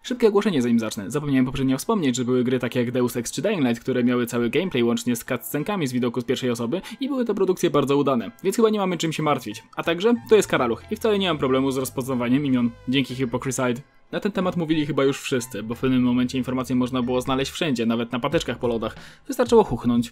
Szybkie ogłoszenie zanim zacznę. Zapomniałem poprzednio wspomnieć, że były gry takie jak Deus Ex czy Dying Light, które miały cały gameplay łącznie z cutscenkami z widoku z pierwszej osoby i były to produkcje bardzo udane, więc chyba nie mamy czym się martwić. A także to jest Karaluch i wcale nie mam problemu z rozpoznawaniem imion. Dzięki Hypocrite. Na ten temat mówili chyba już wszyscy, bo w pewnym momencie informacje można było znaleźć wszędzie, nawet na pateczkach po lodach. Wystarczyło chuchnąć.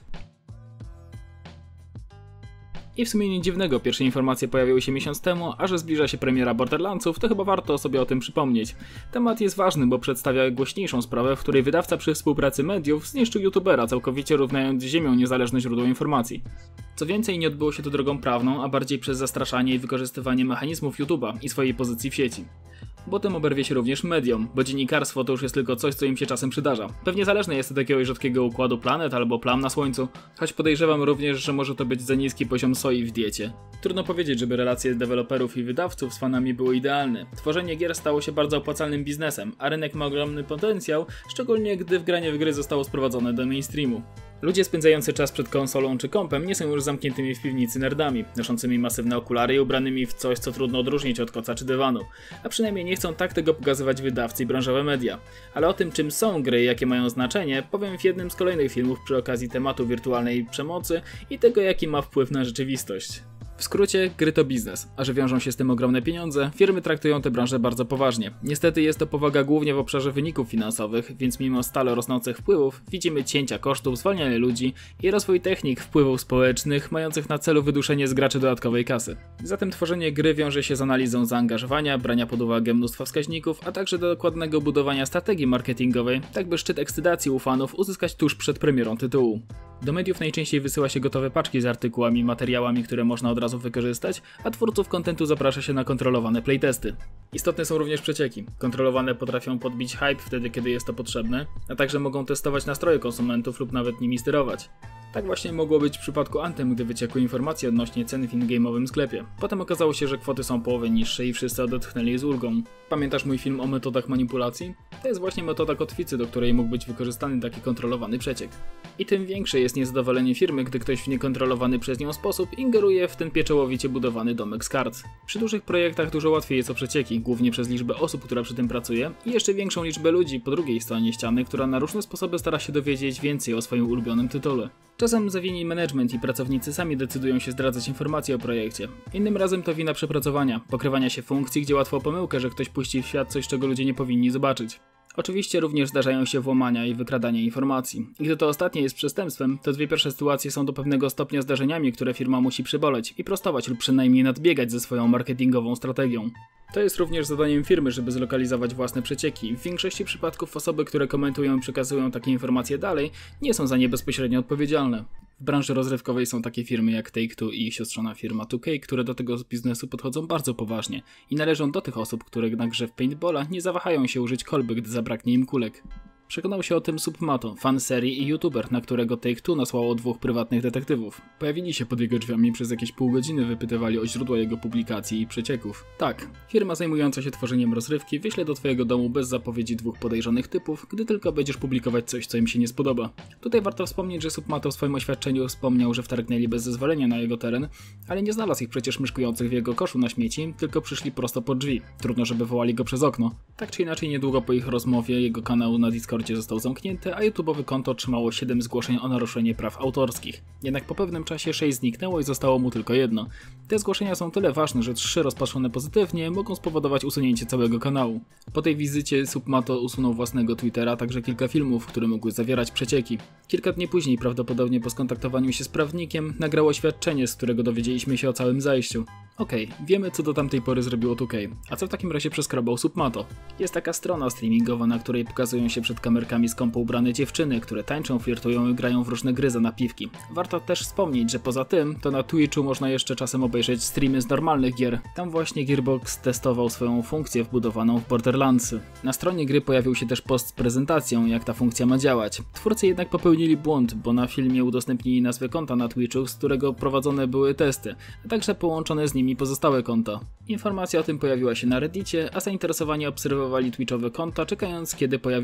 I w sumie nic dziwnego, pierwsze informacje pojawiły się miesiąc temu, a że zbliża się premiera Borderlandsów, to chyba warto sobie o tym przypomnieć. Temat jest ważny, bo przedstawia głośniejszą sprawę, w której wydawca przy współpracy mediów zniszczył youtubera, całkowicie równając ziemią niezależne źródło informacji. Co więcej, nie odbyło się to drogą prawną, a bardziej przez zastraszanie i wykorzystywanie mechanizmów YouTube'a i swojej pozycji w sieci. Bo tym oberwie się również mediom, bo dziennikarstwo to już jest tylko coś, co im się czasem przydarza. Pewnie zależne jest od jakiegoś rzadkiego układu planet albo plam na Słońcu, choć podejrzewam również, że może to być za niski poziom soi w diecie. Trudno powiedzieć, żeby relacje deweloperów i wydawców z fanami były idealne. Tworzenie gier stało się bardzo opłacalnym biznesem, a rynek ma ogromny potencjał, szczególnie gdy wgranie w gry zostało sprowadzone do mainstreamu. Ludzie spędzający czas przed konsolą czy kompem nie są już zamkniętymi w piwnicy nerdami, noszącymi masywne okulary i ubranymi w coś, co trudno odróżnić od koca czy dywanu. A przynajmniej nie chcą tak tego pokazywać wydawcy i branżowe media. Ale o tym, czym są gry i jakie mają znaczenie, powiem w jednym z kolejnych filmów przy okazji tematu wirtualnej przemocy i tego, jaki ma wpływ na rzeczywistość. W skrócie, gry to biznes, a że wiążą się z tym ogromne pieniądze, firmy traktują tę branżę bardzo poważnie. Niestety jest to powaga głównie w obszarze wyników finansowych, więc mimo stale rosnących wpływów, widzimy cięcia kosztów, zwalnianie ludzi i rozwój technik wpływów społecznych, mających na celu wyduszenie z graczy dodatkowej kasy. Zatem tworzenie gry wiąże się z analizą zaangażowania, brania pod uwagę mnóstwa wskaźników, a także do dokładnego budowania strategii marketingowej, tak by szczyt ekscytacji u fanów uzyskać tuż przed premierą tytułu. Do mediów najczęściej wysyła się gotowe paczki z artykułami, materiałami, które można od razu wykorzystać, a twórców kontentu zaprasza się na kontrolowane playtesty. Istotne są również przecieki. Kontrolowane potrafią podbić hype wtedy, kiedy jest to potrzebne, a także mogą testować nastroje konsumentów lub nawet nimi sterować. Tak właśnie mogło być w przypadku Anthem, gdy wyciekły informacje odnośnie cen w in-game'owym sklepie. Potem okazało się, że kwoty są połowę niższe i wszyscy odetchnęli z ulgą. Pamiętasz mój film o metodach manipulacji? To jest właśnie metoda kotwicy, do której mógł być wykorzystany taki kontrolowany przeciek. I tym większe jest niezadowolenie firmy, gdy ktoś w niekontrolowany przez nią sposób ingeruje w ten pieczołowicie budowany domek z kart. Przy dużych projektach dużo łatwiej jest o przecieki, głównie przez liczbę osób, która przy tym pracuje i jeszcze większą liczbę ludzi po drugiej stronie ściany, która na różne sposoby stara się dowiedzieć więcej o swoim ulubionym tytule. Czasem zawini management i pracownicy sami decydują się zdradzać informacje o projekcie. Innym razem to wina przepracowania, pokrywania się funkcji, gdzie łatwo o pomyłkę, że ktoś puści w świat coś, czego ludzie nie powinni zobaczyć. Oczywiście również zdarzają się włamania i wykradanie informacji. I gdy to ostatnie jest przestępstwem, to dwie pierwsze sytuacje są do pewnego stopnia zdarzeniami, które firma musi przeboleć i prostować lub przynajmniej nadbiegać ze swoją marketingową strategią. To jest również zadaniem firmy, żeby zlokalizować własne przecieki. W większości przypadków osoby, które komentują i przekazują takie informacje dalej, nie są za nie bezpośrednio odpowiedzialne. W branży rozrywkowej są takie firmy jak Take-Two i siostrzana firma 2K, które do tego biznesu podchodzą bardzo poważnie i należą do tych osób, które na grze w paintballa nie zawahają się użyć kolby, gdy zabraknie im kulek. Przekonał się o tym Submato, fan serii i youtuber, na którego Take-Two nasłało dwóch prywatnych detektywów. Pojawili się pod jego drzwiami i przez jakieś pół godziny wypytywali o źródła jego publikacji i przecieków. Tak, firma zajmująca się tworzeniem rozrywki wyśle do twojego domu bez zapowiedzi dwóch podejrzanych typów, gdy tylko będziesz publikować coś, co im się nie spodoba. Tutaj warto wspomnieć, że Submato w swoim oświadczeniu wspomniał, że wtargnęli bez zezwolenia na jego teren, ale nie znalazł ich przecież myszkujących w jego koszu na śmieci, tylko przyszli prosto pod drzwi. Trudno, żeby wołali go przez okno. Tak czy inaczej, niedługo po ich rozmowie jego kanał na Discordzie został zamknięty, a YouTube'owe konto otrzymało 7 zgłoszeń o naruszenie praw autorskich. Jednak po pewnym czasie 6 zniknęło i zostało mu tylko jedno. Te zgłoszenia są tyle ważne, że 3 rozpatrzone pozytywnie mogą spowodować usunięcie całego kanału. Po tej wizycie Submato usunął własnego Twittera, a także kilka filmów, które mogły zawierać przecieki. Kilka dni później, prawdopodobnie po skontaktowaniu się z prawnikiem, nagrało oświadczenie, z którego dowiedzieliśmy się o całym zajściu. Okej, wiemy co do tamtej pory zrobiło 2K. A co w takim razie przeskrobał Submato? Jest taka strona streamingowa, na której pokazują się przed kamerkami z kompo ubrane dziewczyny, które tańczą, flirtują i grają w różne gry za napiwki. Warto też wspomnieć, że poza tym, to na Twitchu można jeszcze czasem obejrzeć streamy z normalnych gier. Tam właśnie Gearbox testował swoją funkcję wbudowaną w Borderlandsy. Na stronie gry pojawił się też post z prezentacją, jak ta funkcja ma działać. Twórcy jednak popełnili błąd, bo na filmie udostępnili nazwę konta na Twitchu, z którego prowadzone były testy, a także połączone z nimi pozostałe konta. Informacja o tym pojawiła się na Reddicie, a zainteresowani obserwowali Twitchowe konta, czekając kiedy pojawi się następny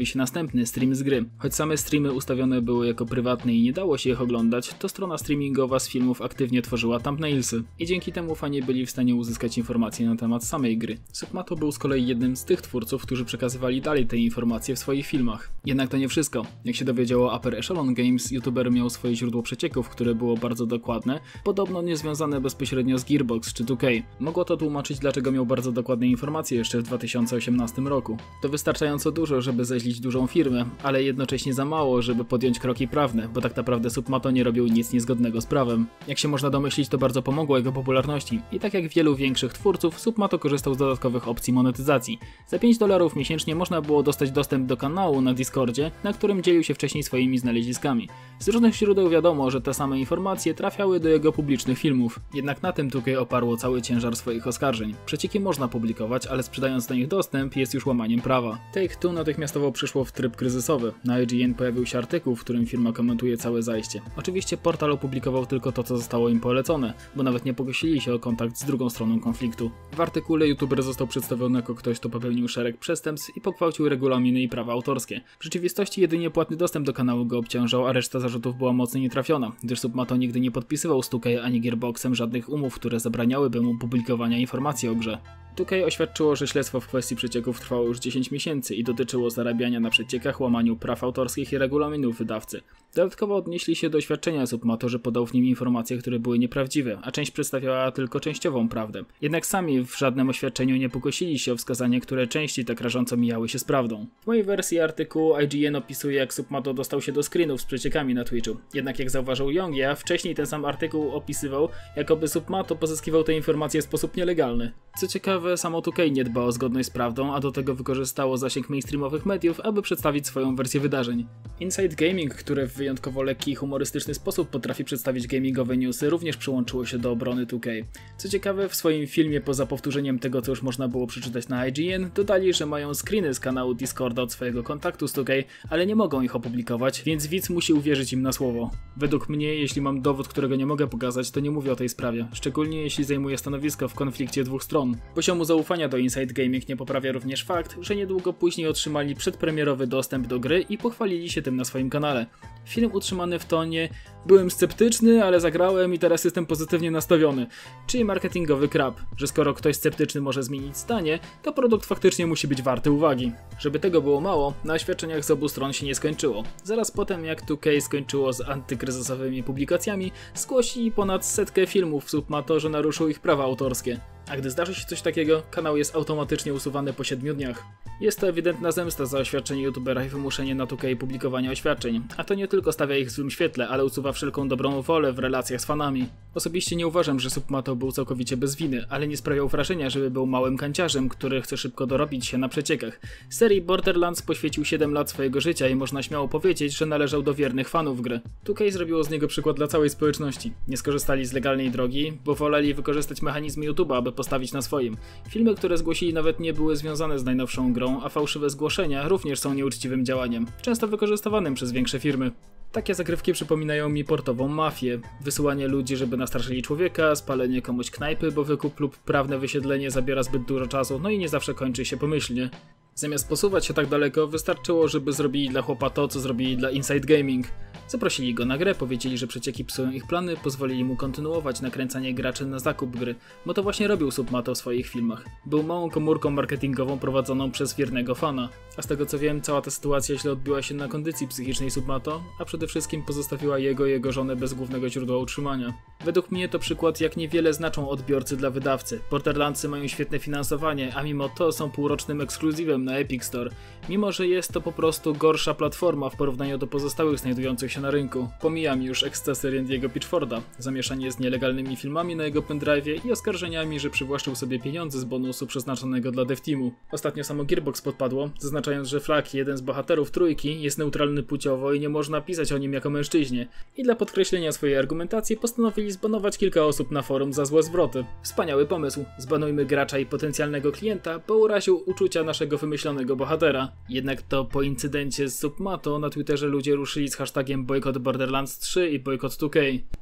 dostępny stream z gry. Choć same streamy ustawione były jako prywatne i nie dało się ich oglądać, to strona streamingowa z filmów aktywnie tworzyła thumbnailsy i dzięki temu fani byli w stanie uzyskać informacje na temat samej gry. Submato był z kolei jednym z tych twórców, którzy przekazywali dalej te informacje w swoich filmach. Jednak to nie wszystko. Jak się dowiedziało Upper Echelon Games, youtuber miał swoje źródło przecieków, które było bardzo dokładne, podobno niezwiązane bezpośrednio z Gearbox czy 2K. Mogło to tłumaczyć, dlaczego miał bardzo dokładne informacje jeszcze w 2018 roku. To wystarczająco dużo, żeby zeźlić dużą firmę, ale jednocześnie za mało, żeby podjąć kroki prawne, bo tak naprawdę Submato nie robił nic niezgodnego z prawem. Jak się można domyślić, to bardzo pomogło jego popularności i tak jak wielu większych twórców, Submato korzystał z dodatkowych opcji monetyzacji. Za $5 miesięcznie można było dostać dostęp do kanału na Discordzie, na którym dzielił się wcześniej swoimi znaleziskami. Z różnych źródeł wiadomo, że te same informacje trafiały do jego publicznych filmów. Jednak na tym 2K oparło cały ciężar swoich oskarżeń. Przecieki można publikować, ale sprzedając do nich dostęp jest już łamaniem prawa. Take-Two natychmiastowo przyszło w tryb kryzysowy. Na IGN pojawił się artykuł, w którym firma komentuje całe zajście. Oczywiście portal opublikował tylko to, co zostało im polecone, bo nawet nie pokusili się o kontakt z drugą stroną konfliktu. W artykule youtuber został przedstawiony jako ktoś, kto popełnił szereg przestępstw i pogwałcił regulaminy i prawa autorskie. W rzeczywistości jedynie płatny dostęp do kanału go obciążał, a reszta zarzutów była mocno nietrafiona, gdyż Submato nigdy nie podpisywał z 2K ani Gearboxem żadnych umów, które zabraniałyby mu publikowania informacji o grze. 2K oświadczyło, że śledztwo w kwestii przecieków trwało już 10 miesięcy i dotyczyło zarabiania na przeciekach, łamaniu praw autorskich i regulaminów wydawcy. Dodatkowo odnieśli się do oświadczenia Submato, że podał w nim informacje, które były nieprawdziwe, a część przedstawiała tylko częściową prawdę. Jednak sami w żadnym oświadczeniu nie pokusili się o wskazanie, które części tak rażąco mijały się z prawdą. W mojej wersji artykułu IGN opisuje, jak Submato dostał się do screenów z przeciekami na Twitchu. Jednak jak zauważył Yongia, wcześniej ten sam artykuł opisywał, jakoby Submato pozyskiwał te informacje w sposób nielegalny. Co ciekawe, samo 2K nie dba o zgodność z prawdą, a do tego wykorzystało zasięg mainstreamowych mediów, aby przedstawić swoją wersję wydarzeń. Inside Gaming, które w wyjątkowo lekki i humorystyczny sposób potrafi przedstawić gamingowe newsy, również przyłączyło się do obrony 2K. Co ciekawe, w swoim filmie, poza powtórzeniem tego, co już można było przeczytać na IGN, dodali, że mają screeny z kanału Discorda od swojego kontaktu z 2K, ale nie mogą ich opublikować, więc widz musi uwierzyć im na słowo. Według mnie, jeśli mam dowód, którego nie mogę pokazać, to nie mówię o tej sprawie, szczególnie jeśli zajmuję stanowisko w konflikcie dwóch stron. Poziomu zaufania do Inside Gaming nie poprawia również fakt, że niedługo później otrzymali przedpremierowy dostęp do gry i pochwalili się tym na swoim kanale. Film utrzymany w tonie "byłem sceptyczny, ale zagrałem i teraz jestem pozytywnie nastawiony", czyli marketingowy krab, że skoro ktoś sceptyczny może zmienić zdanie, to produkt faktycznie musi być warty uwagi. Żeby tego było mało, na oświadczeniach z obu stron się nie skończyło. Zaraz potem, jak 2K skończyło z antykryzysowymi publikacjami, zgłosili ponad 100 filmów w Submato, że naruszył ich prawa autorskie. A gdy zdarzy się coś takiego, kanał jest automatycznie usuwany po 7 dniach. Jest to ewidentna zemsta za oświadczenie youtubera i wymuszenie na 2K publikowania oświadczeń, a to nie tylko stawia ich w złym świetle, ale usuwa wszelką dobrą wolę w relacjach z fanami. Osobiście nie uważam, że Submato był całkowicie bez winy, ale nie sprawiał wrażenia, żeby był małym kanciarzem, który chce szybko dorobić się na przeciekach. Serii Borderlands poświęcił 7 lat swojego życia i można śmiało powiedzieć, że należał do wiernych fanów gry. 2K zrobiło z niego przykład dla całej społeczności. Nie skorzystali z legalnej drogi, bo woleli wykorzystać mechanizmy YouTube'a, aby postawić na swoim. Filmy, które zgłosili, nawet nie były związane z najnowszą grą, a fałszywe zgłoszenia również są nieuczciwym działaniem, często wykorzystywanym przez większe firmy. Takie zagrywki przypominają mi portową mafię. Wysyłanie ludzi, żeby nastraszyli człowieka, spalenie komuś knajpy, bo wykup lub prawne wysiedlenie zabiera zbyt dużo czasu, no i nie zawsze kończy się pomyślnie. Zamiast posuwać się tak daleko, wystarczyło, żeby zrobili dla chłopa to, co zrobili dla Inside Gaming. Zaprosili go na grę, powiedzieli, że przecieki psują ich plany, pozwolili mu kontynuować nakręcanie graczy na zakup gry, bo to właśnie robił Submato w swoich filmach. Był małą komórką marketingową prowadzoną przez wiernego fana. A z tego co wiem, cała ta sytuacja źle odbiła się na kondycji psychicznej Submato, a przede wszystkim pozostawiła jego i jego żonę bez głównego źródła utrzymania. Według mnie to przykład, jak niewiele znaczą odbiorcy dla wydawcy. Borderlandsy mają świetne finansowanie, a mimo to są półrocznym ekskluzywem na Epic Store. Mimo że jest to po prostu gorsza platforma w porównaniu do pozostałych znajdujących się na rynku. Pomijam już ekscesy Randy'ego Pitchforda, zamieszanie z nielegalnymi filmami na jego pendrive'ie i oskarżeniami, że przywłaszczył sobie pieniądze z bonusu przeznaczonego dla DevTeamu. Ostatnio samo Gearbox podpadło, zaznaczając, że Flak, jeden z bohaterów trójki, jest neutralny płciowo i nie można pisać o nim jako mężczyźnie. I dla podkreślenia swojej argumentacji postanowili zbanować kilka osób na forum za złe zwroty. Wspaniały pomysł. Zbanujmy gracza i potencjalnego klienta, bo uraził uczucia naszego wymyślonego bohatera. Jednak to po incydencie z Submato na Twitterze ludzie ruszyli z hashtagiem Boykot Borderlands 3 i Boykot 2K.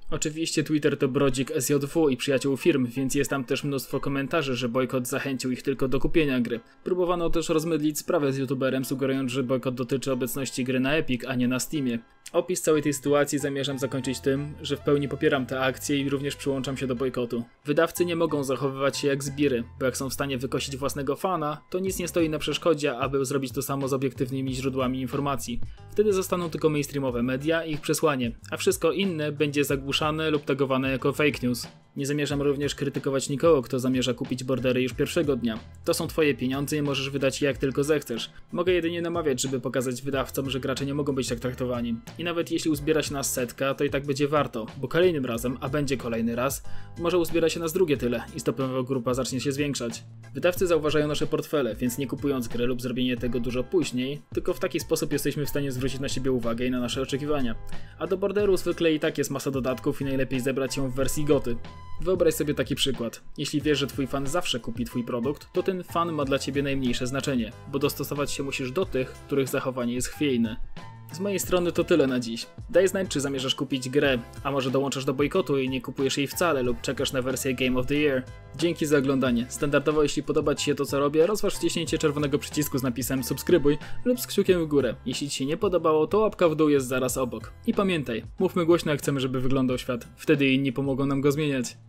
Oczywiście Twitter to brodzik SJW i przyjaciół firm, więc jest tam też mnóstwo komentarzy, że bojkot zachęcił ich tylko do kupienia gry. Próbowano też rozmydlić sprawę z youtuberem, sugerując, że bojkot dotyczy obecności gry na Epic, a nie na Steamie. Opis całej tej sytuacji zamierzam zakończyć tym, że w pełni popieram te akcje i również przyłączam się do bojkotu. Wydawcy nie mogą zachowywać się jak zbiry, bo jak są w stanie wykosić własnego fana, to nic nie stoi na przeszkodzie, aby zrobić to samo z obiektywnymi źródłami informacji. Wtedy zostaną tylko mainstreamowe media i ich przesłanie, a wszystko inne będzie zagłuszane lub tagowane jako fake news. Nie zamierzam również krytykować nikogo, kto zamierza kupić bordery już pierwszego dnia. To są twoje pieniądze i możesz wydać je jak tylko zechcesz. Mogę jedynie namawiać, żeby pokazać wydawcom, że gracze nie mogą być tak traktowani. I nawet jeśli uzbiera się nas setka, to i tak będzie warto, bo kolejnym razem, a będzie kolejny raz, może uzbiera się nas drugie tyle i stopniowo grupa zacznie się zwiększać. Wydawcy zauważają nasze portfele, więc nie kupując gry lub zrobienie tego dużo później, tylko w taki sposób jesteśmy w stanie zwrócić na siebie uwagę i na nasze oczekiwania. A do borderu zwykle i tak jest masa dodatków i najlepiej zebrać ją w wersji goty. Wyobraź sobie taki przykład. Jeśli wiesz, że twój fan zawsze kupi twój produkt, to ten fan ma dla ciebie najmniejsze znaczenie, bo dostosować się musisz do tych, których zachowanie jest chwiejne. Z mojej strony to tyle na dziś. Daj znać, czy zamierzasz kupić grę, a może dołączasz do bojkotu i nie kupujesz jej wcale lub czekasz na wersję Game of the Year. Dzięki za oglądanie. Standardowo, jeśli podoba ci się to, co robię, rozważ wciśnięcie czerwonego przycisku z napisem subskrybuj lub z kciukiem w górę. Jeśli ci się nie podobało, to łapka w dół jest zaraz obok. I pamiętaj, mówmy głośno, jak chcemy, żeby wyglądał świat. Wtedy inni pomogą nam go zmieniać.